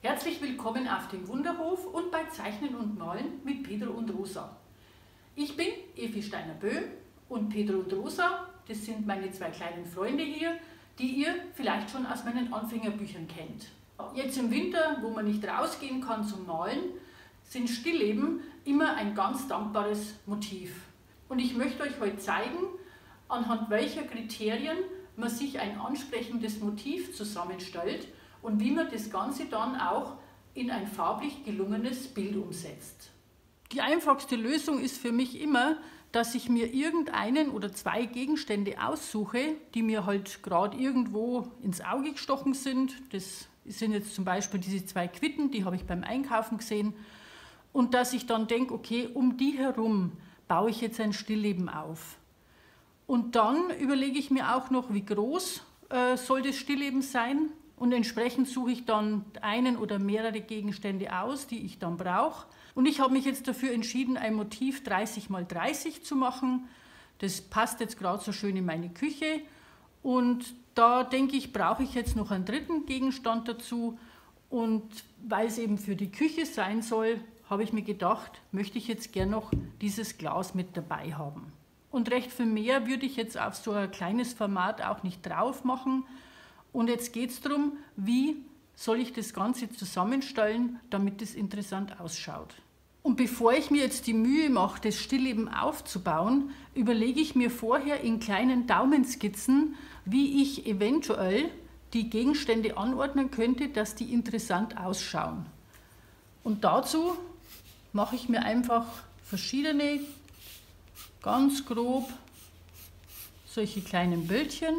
Herzlich willkommen auf dem Wunderhof und bei Zeichnen und Malen mit Pedro und Rosa. Ich bin Evi Steiner-Böhm und Pedro und Rosa, das sind meine zwei kleinen Freunde hier, die ihr vielleicht schon aus meinen Anfängerbüchern kennt. Jetzt im Winter, wo man nicht rausgehen kann zum Malen, sind Stillleben immer ein ganz dankbares Motiv. Und ich möchte euch heute zeigen, anhand welcher Kriterien man sich ein ansprechendes Motiv zusammenstellt und wie man das Ganze dann auch in ein farblich gelungenes Bild umsetzt. Die einfachste Lösung ist für mich immer, dass ich mir irgendeinen oder zwei Gegenstände aussuche, die mir halt gerade irgendwo ins Auge gestochen sind. Das sind jetzt zum Beispiel diese zwei Quitten, die habe ich beim Einkaufen gesehen. Und dass ich dann denke, okay, um die herum baue ich jetzt ein Stillleben auf. Und dann überlege ich mir auch noch, wie groß soll das Stillleben sein. Und entsprechend suche ich dann einen oder mehrere Gegenstände aus, die ich dann brauche. Und ich habe mich jetzt dafür entschieden, ein Motiv 30 x 30 zu machen. Das passt jetzt gerade so schön in meine Küche. Und da denke ich, brauche ich jetzt noch einen dritten Gegenstand dazu. Und weil es eben für die Küche sein soll, habe ich mir gedacht, möchte ich jetzt gerne noch dieses Glas mit dabei haben. Und recht viel mehr würde ich jetzt auf so ein kleines Format auch nicht drauf machen. Und jetzt geht es darum, wie soll ich das Ganze zusammenstellen, damit es interessant ausschaut. Und bevor ich mir jetzt die Mühe mache, das Stillleben aufzubauen, überlege ich mir vorher in kleinen Daumenskizzen, wie ich eventuell die Gegenstände anordnen könnte, dass die interessant ausschauen. Und dazu mache ich mir einfach verschiedene, ganz grob, solche kleinen Bildchen.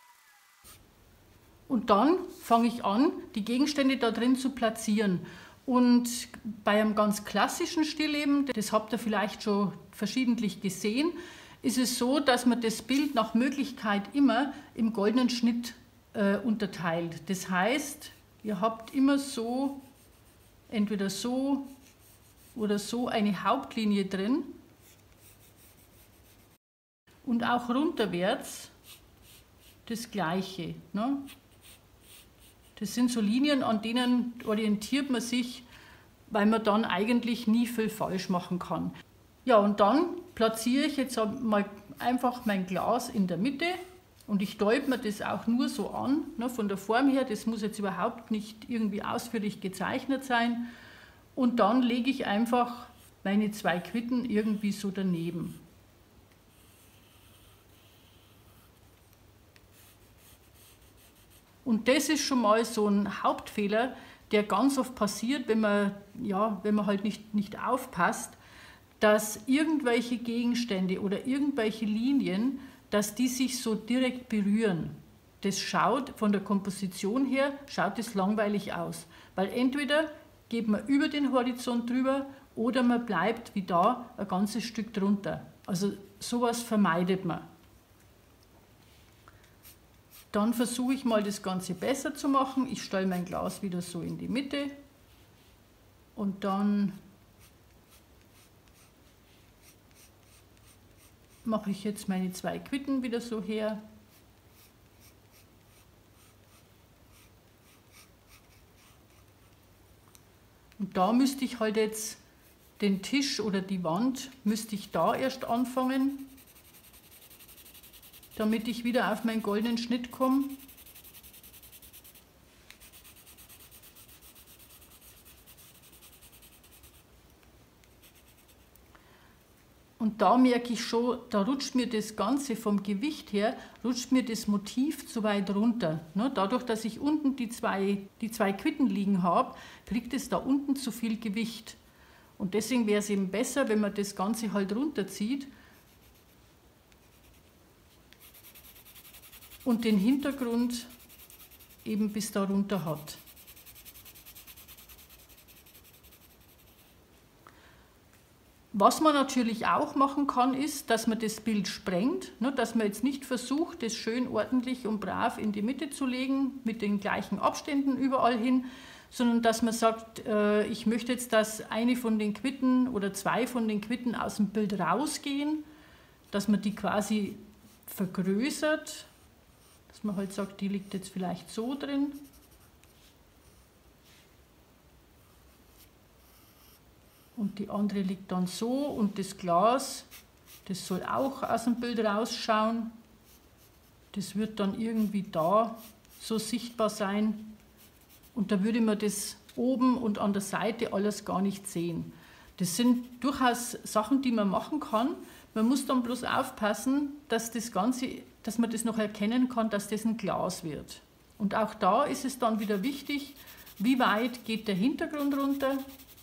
Und dann fange ich an, die Gegenstände da drin zu platzieren. Und bei einem ganz klassischen Stillleben, das habt ihr vielleicht schon verschiedentlich gesehen, ist es so, dass man das Bild nach Möglichkeit immer im goldenen Schnitt unterteilt. Das heißt, ihr habt immer so, entweder so oder so eine Hauptlinie drin und auch runterwärts das Gleiche. Ne? Das sind so Linien, an denen orientiert man sich, weil man dann eigentlich nie viel falsch machen kann. Ja, und dann platziere ich jetzt mal einfach mein Glas in der Mitte und ich deute mir das auch nur so an, ne, von der Form her. Das muss jetzt überhaupt nicht irgendwie ausführlich gezeichnet sein. Und dann lege ich einfach meine zwei Quitten irgendwie so daneben. Und das ist schon mal so ein Hauptfehler, der ganz oft passiert, wenn man halt nicht aufpasst, dass irgendwelche Gegenstände oder irgendwelche Linien, dass die sich so direkt berühren. Das schaut von der Komposition her, schaut das langweilig aus. Weil entweder geht man über den Horizont drüber oder man bleibt wie da ein ganzes Stück drunter. Also sowas vermeidet man. Dann versuche ich mal das Ganze besser zu machen. Ich stelle mein Glas wieder so in die Mitte und dann mache ich jetzt meine zwei Quitten wieder so her. Und da müsste ich halt jetzt den Tisch oder die Wand, müsste ich da erst anfangen, damit ich wieder auf meinen goldenen Schnitt komme. Und da merke ich schon, da rutscht mir das Ganze vom Gewicht her, rutscht mir das Motiv zu weit runter. Dadurch, dass ich unten die zwei Quitten liegen habe, kriegt es da unten zu viel Gewicht. Und deswegen wäre es eben besser, wenn man das Ganze halt runterzieht und den Hintergrund eben bis da runter hat. Was man natürlich auch machen kann, ist, dass man das Bild sprengt, dass man jetzt nicht versucht, das schön ordentlich und brav in die Mitte zu legen, mit den gleichen Abständen überall hin, sondern dass man sagt, ich möchte jetzt, dass eine von den Quitten oder zwei von den Quitten aus dem Bild rausgehen, dass man die quasi vergrößert, dass man halt sagt, die liegt jetzt vielleicht so drin. Und die andere liegt dann so und das Glas, das soll auch aus dem Bild rausschauen. Das wird dann irgendwie da so sichtbar sein. Und da würde man das oben und an der Seite alles gar nicht sehen. Das sind durchaus Sachen, die man machen kann. Man muss dann bloß aufpassen, dass das Ganze, dass man das noch erkennen kann, dass das ein Glas wird. Und auch da ist es dann wieder wichtig, wie weit geht der Hintergrund runter,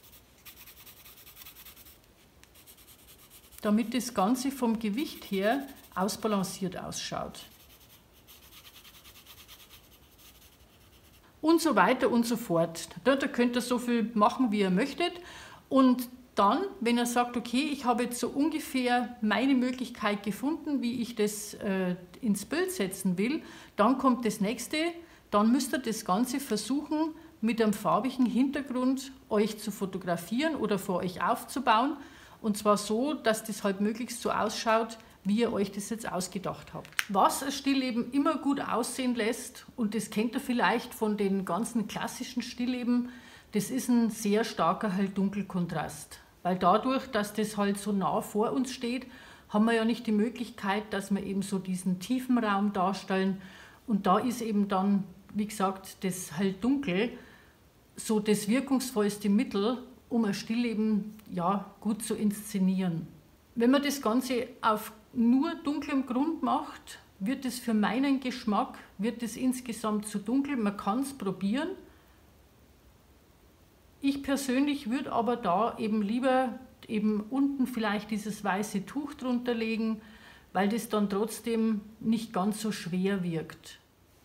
damit das Ganze vom Gewicht her ausbalanciert ausschaut. Und so weiter und so fort. Da könnt ihr so viel machen, wie ihr möchtet. Und dann, wenn ihr sagt, okay, ich habe jetzt so ungefähr meine Möglichkeit gefunden, wie ich das ins Bild setzen will, dann kommt das nächste. Dann müsst ihr das Ganze versuchen, mit einem farbigen Hintergrund euch zu fotografieren oder vor euch aufzubauen. Und zwar so, dass das halt möglichst so ausschaut, wie ihr euch das jetzt ausgedacht habt. Was ein Stillleben immer gut aussehen lässt, und das kennt ihr vielleicht von den ganzen klassischen Stillleben, das ist ein sehr starker Hell-Dunkel-Kontrast. Weil dadurch, dass das halt so nah vor uns steht, haben wir ja nicht die Möglichkeit, dass wir eben so diesen tiefen Raum darstellen. Und da ist eben dann, wie gesagt, das Hell-Dunkel so das wirkungsvollste Mittel, um ein Stillleben ja, gut zu inszenieren. Wenn man das Ganze auf nur dunklem Grund macht, wird es für meinen Geschmack insgesamt zu dunkel. Man kann es probieren. Ich persönlich würde aber da eben lieber unten vielleicht dieses weiße Tuch drunter legen, weil das dann trotzdem nicht ganz so schwer wirkt.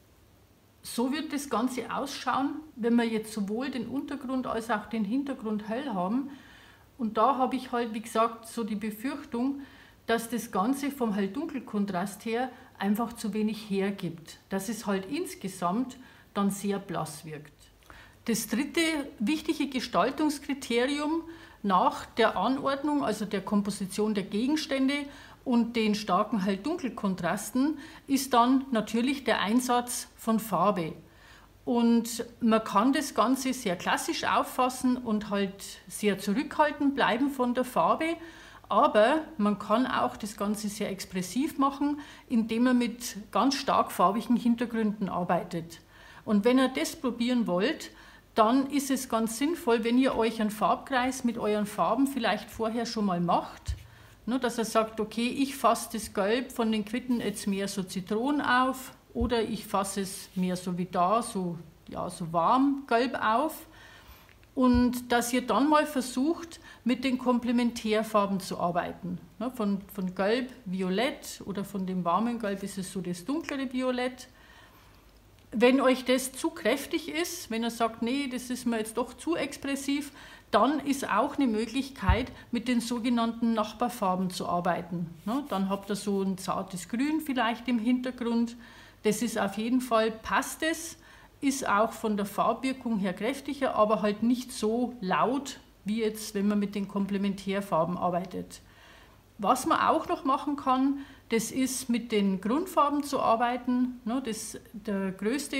So wird das Ganze ausschauen, wenn wir jetzt sowohl den Untergrund als auch den Hintergrund hell haben. Und da habe ich halt, wie gesagt, so die Befürchtung, dass das Ganze vom Hell-Dunkel-Kontrast her einfach zu wenig hergibt. Dass es halt insgesamt dann sehr blass wirkt. Das dritte wichtige Gestaltungskriterium nach der Anordnung, also der Komposition der Gegenstände und den starken Hell-Dunkel-Kontrasten, ist dann natürlich der Einsatz von Farbe. Und man kann das Ganze sehr klassisch auffassen und halt sehr zurückhaltend bleiben von der Farbe, aber man kann auch das Ganze sehr expressiv machen, indem man mit ganz stark farbigen Hintergründen arbeitet. Und wenn ihr das probieren wollt, dann ist es ganz sinnvoll, wenn ihr euch einen Farbkreis mit euren Farben vielleicht vorher schon mal macht, dass ihr sagt, okay, ich fasse das Gelb von den Quitten jetzt mehr so Zitronen auf oder ich fasse es mehr so wie da, so warm gelb auf. Und dass ihr dann mal versucht, mit den Komplementärfarben zu arbeiten. Von Gelb, Violett oder von dem warmen Gelb ist es so das dunklere Violett. Wenn euch das zu kräftig ist, wenn ihr sagt, nee, das ist mir jetzt doch zu expressiv, dann ist auch eine Möglichkeit, mit den sogenannten Nachbarfarben zu arbeiten. Dann habt ihr so ein zartes Grün vielleicht im Hintergrund. Das ist auf jeden Fall, passt es. Ist auch von der Farbwirkung her kräftiger, aber halt nicht so laut, wie jetzt, wenn man mit den Komplementärfarben arbeitet. Was man auch noch machen kann, das ist mit den Grundfarben zu arbeiten. Der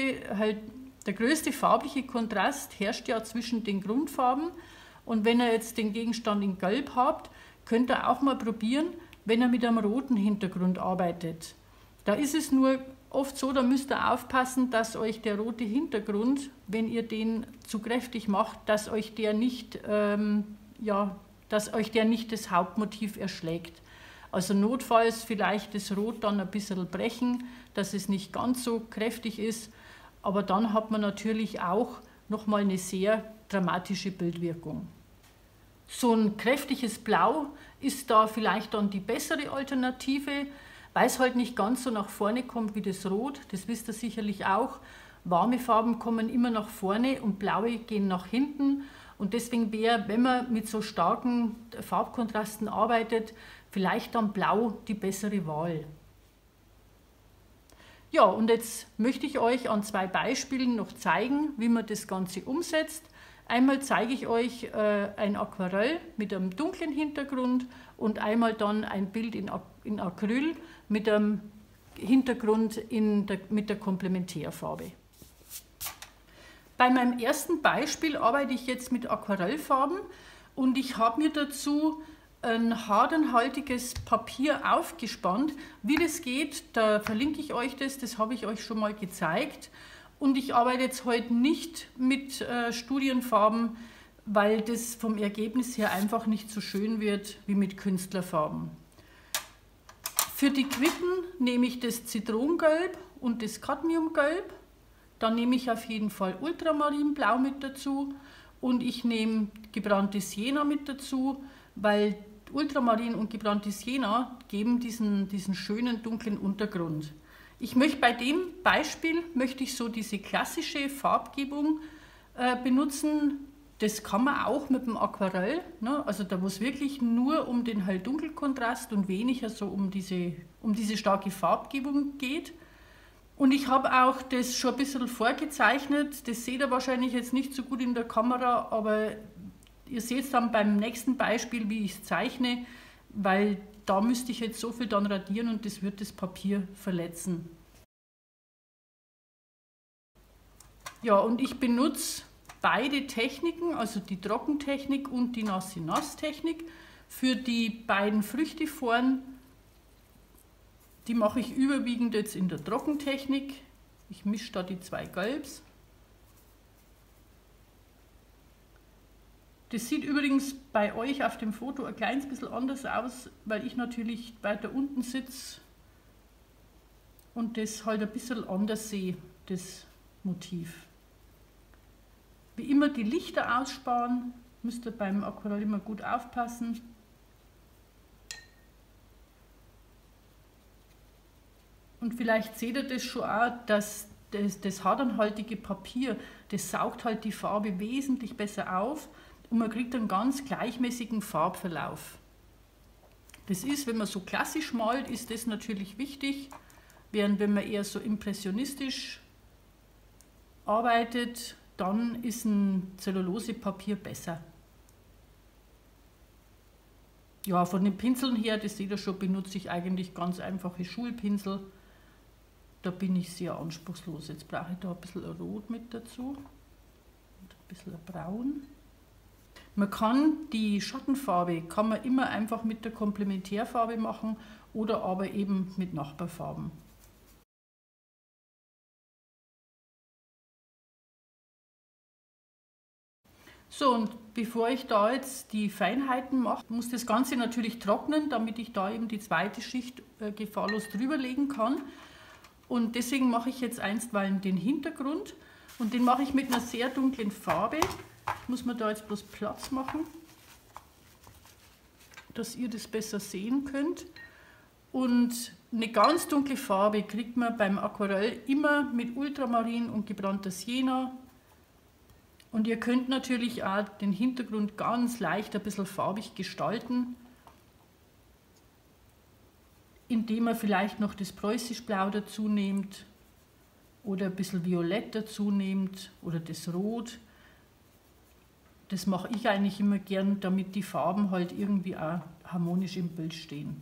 größte farbliche Kontrast herrscht ja zwischen den Grundfarben. Und wenn ihr jetzt den Gegenstand in Gelb habt, könnt ihr auch mal probieren, wenn ihr mit einem roten Hintergrund arbeitet. Da ist es nur oft so, da müsst ihr aufpassen, dass euch der rote Hintergrund, wenn ihr den zu kräftig macht, dass euch der nicht das Hauptmotiv erschlägt. Also notfalls vielleicht das Rot dann ein bisschen brechen, dass es nicht ganz so kräftig ist, aber dann hat man natürlich auch nochmal eine sehr dramatische Bildwirkung. So ein kräftiges Blau ist da vielleicht dann die bessere Alternative, weil es halt nicht ganz so nach vorne kommt wie das Rot, das wisst ihr sicherlich auch. Warme Farben kommen immer nach vorne und blaue gehen nach hinten. Und deswegen wäre, wenn man mit so starken Farbkontrasten arbeitet, vielleicht dann blau die bessere Wahl. Ja, und jetzt möchte ich euch an zwei Beispielen noch zeigen, wie man das Ganze umsetzt. Einmal zeige ich euch ein Aquarell mit einem dunklen Hintergrund und einmal dann ein Bild in Acryl mit einem Hintergrund mit der Komplementärfarbe. Bei meinem ersten Beispiel arbeite ich jetzt mit Aquarellfarben und ich habe mir dazu ein hadernhaltiges Papier aufgespannt. Wie das geht, da verlinke ich euch das habe ich euch schon mal gezeigt. Und ich arbeite jetzt heute nicht mit Studienfarben, weil das vom Ergebnis her einfach nicht so schön wird wie mit Künstlerfarben. Für die Quitten nehme ich das Zitronengelb und das Cadmiumgelb. Dann nehme ich auf jeden Fall Ultramarinblau mit dazu und ich nehme gebranntes Sienna mit dazu, weil Ultramarin und gebranntes Sienna geben diesen schönen dunklen Untergrund. Ich möchte bei dem Beispiel so diese klassische Farbgebung benutzen. Das kann man auch mit dem Aquarell, ne? Also da, wo es wirklich nur um den Hell-Dunkel-Kontrast und weniger so um diese starke Farbgebung geht. Und ich habe auch das schon ein bisschen vorgezeichnet. Das seht ihr wahrscheinlich jetzt nicht so gut in der Kamera, aber ihr seht es dann beim nächsten Beispiel, wie ich es zeichne, weil da müsste ich jetzt so viel dann radieren und das wird das Papier verletzen. Ja, und ich benutze beide Techniken, also die Trockentechnik und die Nass-in-Nass-Technik. Für die beiden Früchteformen, die mache ich überwiegend jetzt in der Trockentechnik. Ich mische da die zwei Gelbs. Das sieht übrigens bei euch auf dem Foto ein kleines bisschen anders aus, weil ich natürlich weiter unten sitze und das halt ein bisschen anders sehe, das Motiv. Wie immer die Lichter aussparen, müsst ihr beim Aquarell immer gut aufpassen. Und vielleicht seht ihr das schon auch, dass das hadernhaltige Papier, das saugt halt die Farbe wesentlich besser auf und man kriegt einen ganz gleichmäßigen Farbverlauf. Das ist, wenn man so klassisch malt, ist das natürlich wichtig, während wenn man eher so impressionistisch arbeitet, dann ist ein Zellulosepapier besser. Ja, von den Pinseln her, das seht ihr schon, benutze ich eigentlich ganz einfache Schulpinsel. Da bin ich sehr anspruchslos. Jetzt brauche ich da ein bisschen Rot mit dazu und ein bisschen Braun. Man kann die Schattenfarbe immer einfach mit der Komplementärfarbe machen oder aber eben mit Nachbarfarben. So, und bevor ich da jetzt die Feinheiten mache, muss das Ganze natürlich trocknen, damit ich da eben die zweite Schicht gefahrlos drüber legen kann. Und deswegen mache ich jetzt einstweilen den Hintergrund und den mache ich mit einer sehr dunklen Farbe. Ich muss mir da jetzt bloß Platz machen, dass ihr das besser sehen könnt. Und eine ganz dunkle Farbe kriegt man beim Aquarell immer mit Ultramarin und gebrannter Sienna. Und ihr könnt natürlich auch den Hintergrund ganz leicht ein bisschen farbig gestalten, indem ihr vielleicht noch das Preußischblau dazu nehmt oder ein bisschen Violett dazu nehmt oder das Rot. Das mache ich eigentlich immer gern, damit die Farben halt irgendwie auch harmonisch im Bild stehen.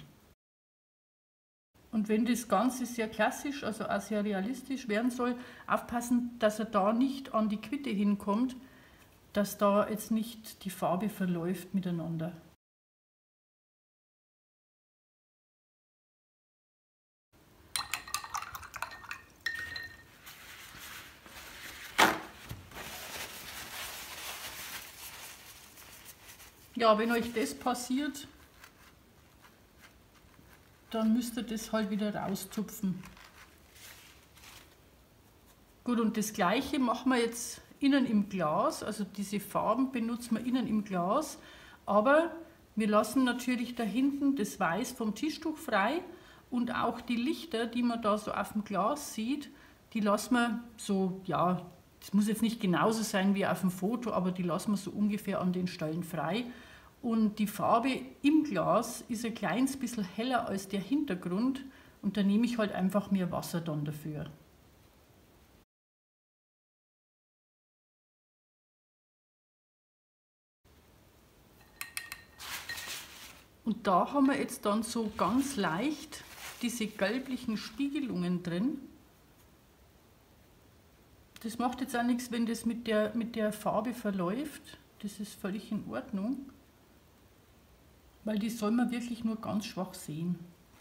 Und wenn das Ganze sehr klassisch, also auch sehr realistisch werden soll, aufpassen, dass er da nicht an die Quitte hinkommt, dass da jetzt nicht die Farbe verläuft miteinander. Ja, wenn euch das passiert, dann müsst ihr das halt wieder rauszupfen. Gut, und das gleiche machen wir jetzt innen im Glas, also diese Farben benutzen wir innen im Glas, aber wir lassen natürlich da hinten das Weiß vom Tischtuch frei und auch die Lichter, die man da so auf dem Glas sieht, die lassen wir so, ja, das muss jetzt nicht genauso sein wie auf dem Foto, aber die lassen wir so ungefähr an den Stellen frei. Und die Farbe im Glas ist ein kleines bisschen heller als der Hintergrund und da nehme ich halt einfach mehr Wasser dann dafür. Und da haben wir jetzt dann so ganz leicht diese gelblichen Spiegelungen drin. Das macht jetzt auch nichts, wenn das mit der Farbe verläuft. Das ist völlig in Ordnung. weil die soll man wirklich nur ganz schwach sehen.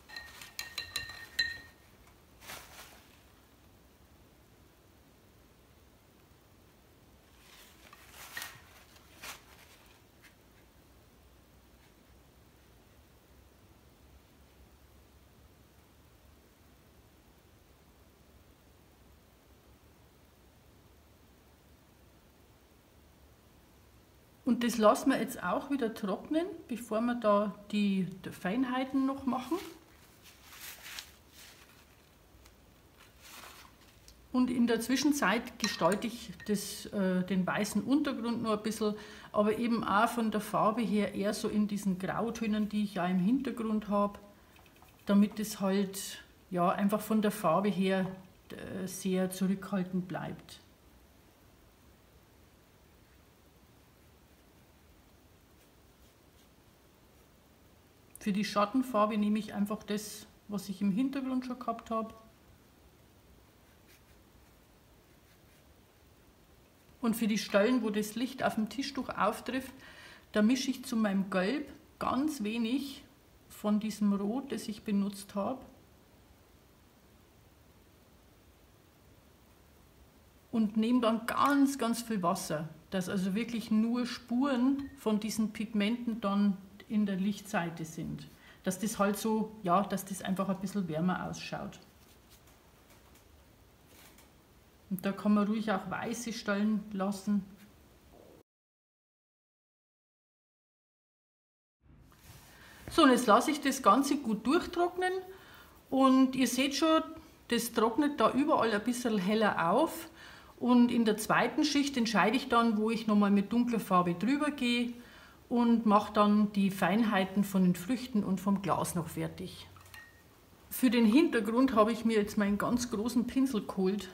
Und das lassen wir jetzt auch wieder trocknen, bevor wir da die Feinheiten noch machen. Und in der Zwischenzeit gestalte ich den weißen Untergrund noch ein bisschen, aber eben auch von der Farbe her eher so in diesen Grautönen, die ich ja im Hintergrund habe, damit es halt ja, einfach von der Farbe her sehr zurückhaltend bleibt. Für die Schattenfarbe nehme ich einfach das, was ich im Hintergrund schon gehabt habe. Und für die Stellen, wo das Licht auf dem Tischtuch auftrifft, da mische ich zu meinem Gelb ganz wenig von diesem Rot, das ich benutzt habe. Und nehme dann ganz, ganz viel Wasser, dass also wirklich nur Spuren von diesen Pigmenten dann in der Lichtseite sind. Dass das halt so, ja, dass das einfach ein bisschen wärmer ausschaut. Und da kann man ruhig auch weiße Stellen lassen. So, und jetzt lasse ich das Ganze gut durchtrocknen. Und ihr seht schon, das trocknet da überall ein bisschen heller auf. Und in der zweiten Schicht entscheide ich dann, wo ich nochmal mit dunkler Farbe drüber gehe und mache dann die Feinheiten von den Früchten und vom Glas noch fertig. Für den Hintergrund habe ich mir jetzt meinen ganz großen Pinsel geholt,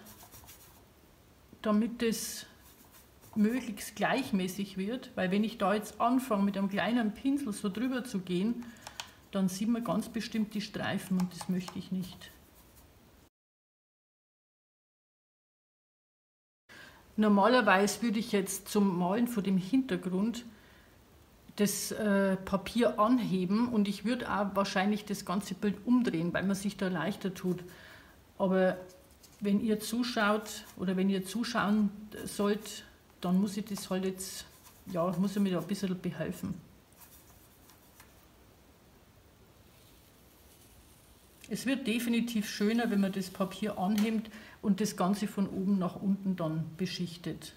damit das möglichst gleichmäßig wird, weil wenn ich da jetzt anfange mit einem kleinen Pinsel so drüber zu gehen, dann sieht man ganz bestimmt die Streifen und das möchte ich nicht. Normalerweise würde ich jetzt zum Malen vor dem Hintergrund das Papier anheben und ich würde auch wahrscheinlich das ganze Bild umdrehen, weil man sich da leichter tut. Aber wenn ihr zuschaut oder wenn ihr zuschauen sollt, dann muss ich das halt jetzt, ja, muss ich mir da ein bisschen behelfen. Es wird definitiv schöner, wenn man das Papier anhebt und das Ganze von oben nach unten dann beschichtet.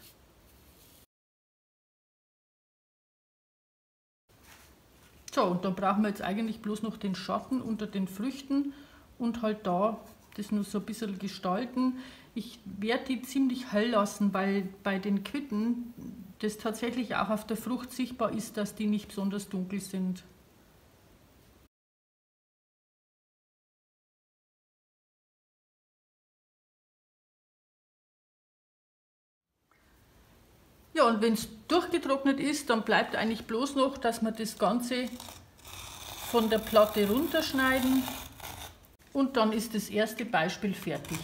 So, und dann brauchen wir jetzt eigentlich bloß noch den Schatten unter den Früchten und halt da das nur so ein bisschen gestalten. Ich werde die ziemlich hell lassen, weil bei den Quitten das tatsächlich auch auf der Frucht sichtbar ist, dass die nicht besonders dunkel sind. Ja, und wenn es durchgetrocknet ist, dann bleibt eigentlich bloß noch, dass wir das Ganze von der Platte runterschneiden und dann ist das erste Beispiel fertig.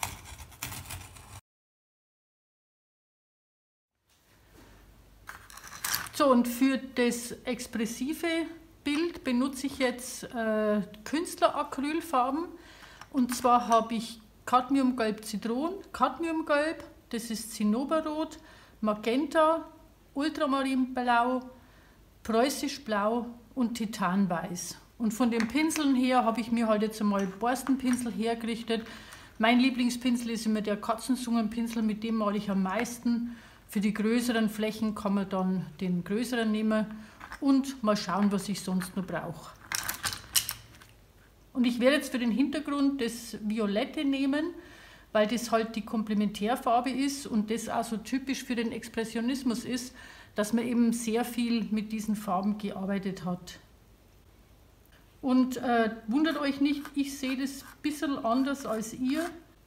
So, und für das expressive Bild benutze ich jetzt Künstleracrylfarben. Und zwar habe ich Cadmiumgelb Zitron, Cadmiumgelb, das ist Zinnoberrot, Magenta, Ultramarinblau, Preußisch Blau und Titanweiß. Und von den Pinseln her habe ich mir halt jetzt einmal Borstenpinsel hergerichtet. Mein Lieblingspinsel ist immer der Katzenzungenpinsel, mit dem male ich am meisten. Für die größeren Flächen kann man dann den größeren nehmen und mal schauen, was ich sonst noch brauche. Und ich werde jetzt für den Hintergrund das Violette nehmen, weil das halt die Komplementärfarbe ist und das auch so typisch für den Expressionismus ist, dass man eben sehr viel mit diesen Farben gearbeitet hat. Und wundert euch nicht, ich sehe das ein bisschen anders als ihr.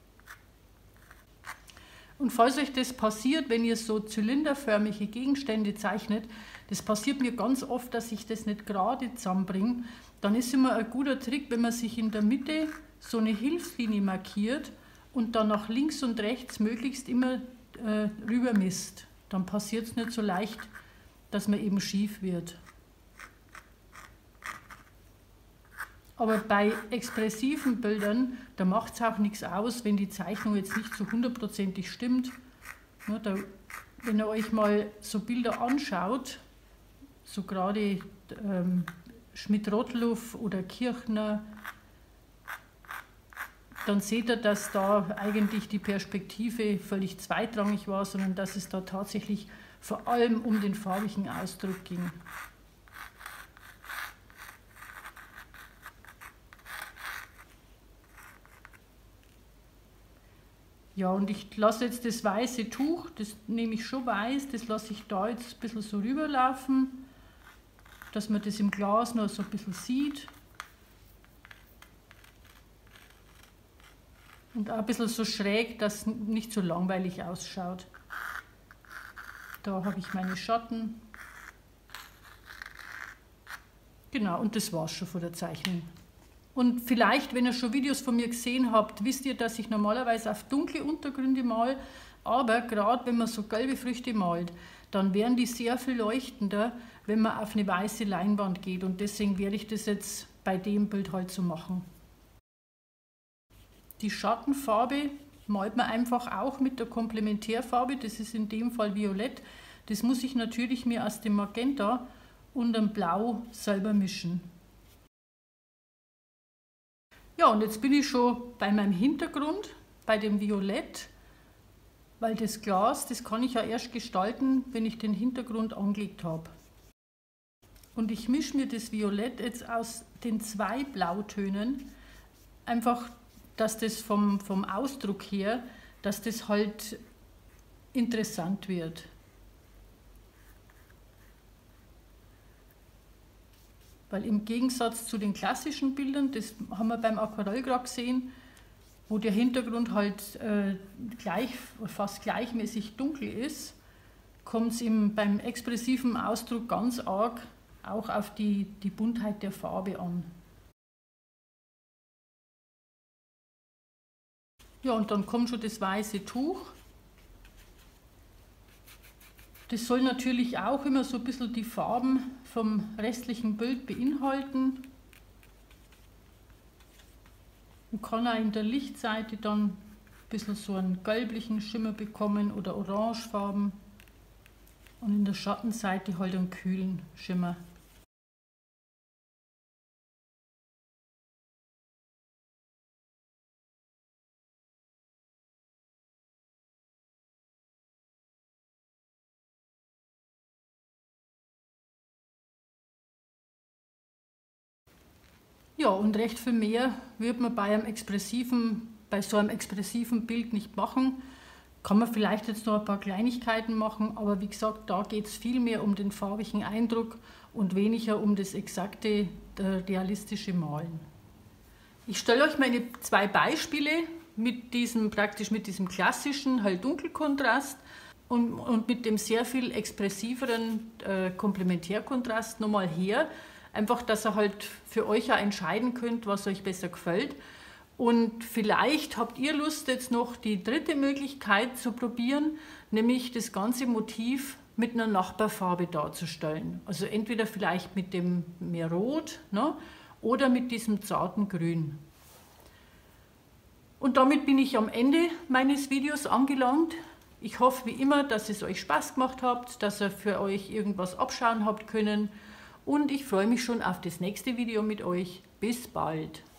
Und falls euch das passiert, wenn ihr so zylinderförmige Gegenstände zeichnet, das passiert mir ganz oft, dass ich das nicht gerade zusammenbringe, dann ist immer ein guter Trick, wenn man sich in der Mitte so eine Hilfslinie markiert und dann nach links und rechts möglichst immer rüber misst. Dann passiert es nicht so leicht, dass man eben schief wird. Aber bei expressiven Bildern, da macht es auch nichts aus, wenn die Zeichnung jetzt nicht so 100%ig stimmt. Ja, wenn ihr euch mal so Bilder anschaut, so gerade Schmidt-Rottluff oder Kirchner, dann seht ihr, dass da eigentlich die Perspektive völlig zweitrangig war, sondern dass es da tatsächlich vor allem um den farbigen Ausdruck ging. Ja, und ich lasse jetzt das weiße Tuch, das nehme ich schon weiß, das lasse ich da jetzt ein bisschen so rüberlaufen, dass man das im Glas noch so ein bisschen sieht. Und auch ein bisschen so schräg, dass es nicht so langweilig ausschaut. Da habe ich meine Schatten. Genau, und das war's schon von der Zeichnung. Und vielleicht, wenn ihr schon Videos von mir gesehen habt, wisst ihr, dass ich normalerweise auf dunkle Untergründe male, aber gerade wenn man so gelbe Früchte malt, dann werden die sehr viel leuchtender, wenn man auf eine weiße Leinwand geht. Und deswegen werde ich das jetzt bei dem Bild halt so machen. Die Schattenfarbe malt man einfach auch mit der Komplementärfarbe, das ist in dem Fall Violett. Das muss ich natürlich mir aus dem Magenta und dem Blau selber mischen. Ja, und jetzt bin ich schon bei meinem Hintergrund, bei dem Violett, weil das Glas, das kann ich ja erst gestalten, wenn ich den Hintergrund angelegt habe. Und ich mische mir das Violett jetzt aus den zwei Blautönen, einfach, dass das vom Ausdruck her, dass das halt interessant wird. Weil im Gegensatz zu den klassischen Bildern, das haben wir beim Aquarell gerade gesehen, wo der Hintergrund halt fast gleichmäßig dunkel ist, kommt es beim expressiven Ausdruck ganz arg auch auf die Buntheit der Farbe an. Ja, und dann kommt schon das weiße Tuch. Das soll natürlich auch immer so ein bisschen die Farben vom restlichen Bild beinhalten. Man kann auch in der Lichtseite dann ein bisschen so einen gelblichen Schimmer bekommen oder orangefarben und in der Schattenseite halt einen kühlen Schimmer. Ja, und recht viel mehr wird man bei so einem expressiven Bild nicht machen. Kann man vielleicht jetzt noch ein paar Kleinigkeiten machen, aber wie gesagt, da geht es viel mehr um den farbigen Eindruck und weniger um das exakte, realistische Malen. Ich stelle euch meine zwei Beispiele mit diesem klassischen Hell-Dunkel-Kontrast und mit dem sehr viel expressiveren Komplementärkontrast nochmal her. Einfach, dass ihr halt für euch ja entscheiden könnt, was euch besser gefällt. Und vielleicht habt ihr Lust, jetzt noch die dritte Möglichkeit zu probieren, nämlich das ganze Motiv mit einer Nachbarfarbe darzustellen. Also entweder vielleicht mit dem mehr Rot, ne, oder mit diesem zarten Grün. Und damit bin ich am Ende meines Videos angelangt. Ich hoffe wie immer, dass es euch Spaß gemacht hat, dass ihr für euch irgendwas abschauen habt können. Und ich freue mich schon auf das nächste Video mit euch. Bis bald!